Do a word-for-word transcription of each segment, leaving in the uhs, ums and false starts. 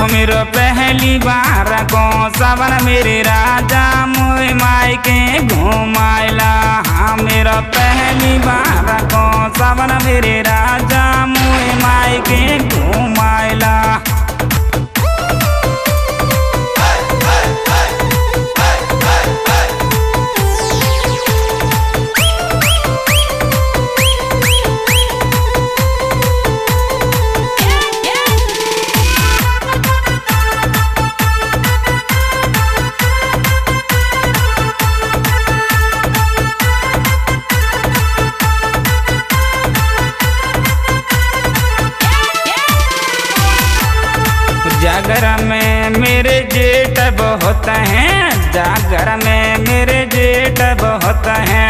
मेरो पहली बार को सावन मेरे राजा मोए माई के घुमाइला। हाँ मेरा पहली बार को सावन मेरे राजा मोए माई के घुमाइला। जागर में मेरे जेठ बहुत हैं, जागर में मेरे जेठ बहुत हैं।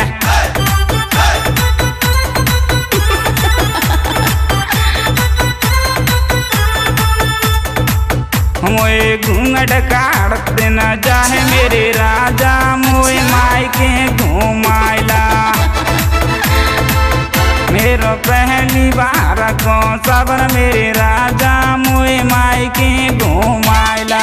मोए घूंघट काटते न जाए मेरे राजा मोए माई के घुमाइला। मेरो पहली बार को सावन मेरे राजा मोए माई के घुमाइला।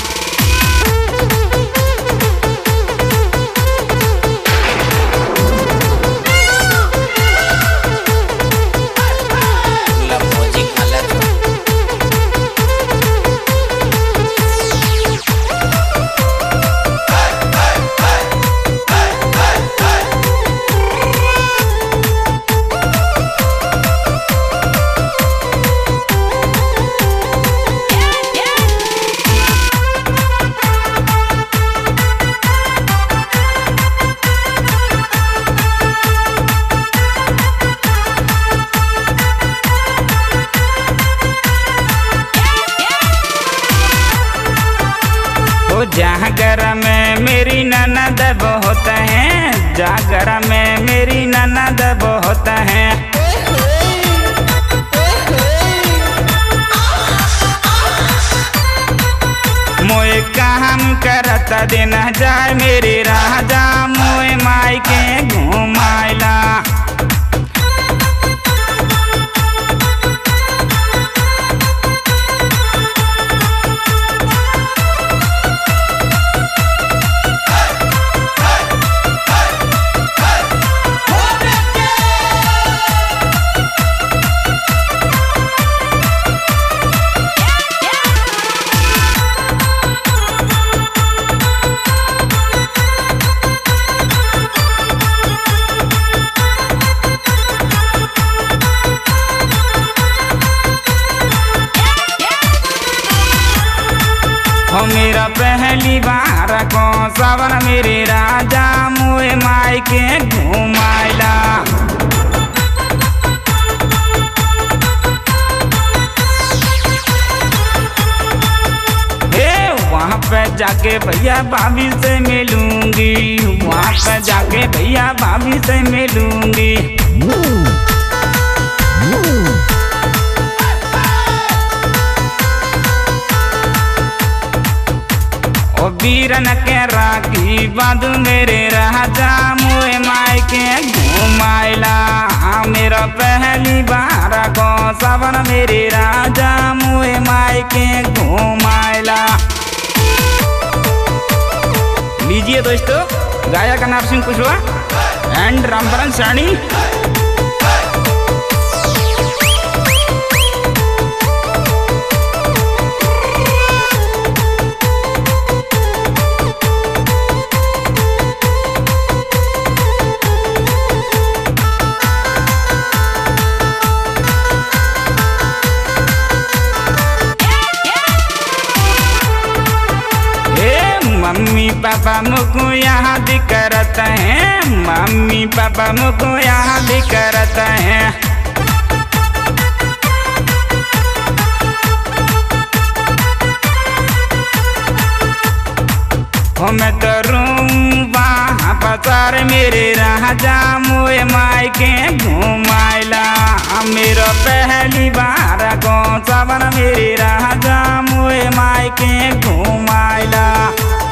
जागर में मेरी ननद बहुत हैं, जागर में मेरी ननद बहुत हैं। मोए काम करता दिन जाए मेरे राजा मोए माई के घुमाइला। मेरा पहली बार को सावन मेरे राजा मोए माई के घुमाइला। हे वहाँ पे जाके भैया भाभी से मिलूंगी, वहाँ पे जाके भैया भाभी से मिलूंगी। वीरन के राखी बांधू मेरे राजा मोए माई के घुमाइला। हाँ मेरा पहली बार को सावन मेरे राजा मोए माई के घुमाइला। लीजिए दोस्तों, गायक नरसिंह कुशवाहा एंड रामपरन सानी। मम्मी पापा मुझको याद करता है, मम्मी पापा मुझको याद करता है। मैं तो रूम वहाँ पसार मेरे राजा मोए माई के घुमाइला। मेरा पहली बार को सावन मेरे राजा मोए माई के घुमाइला।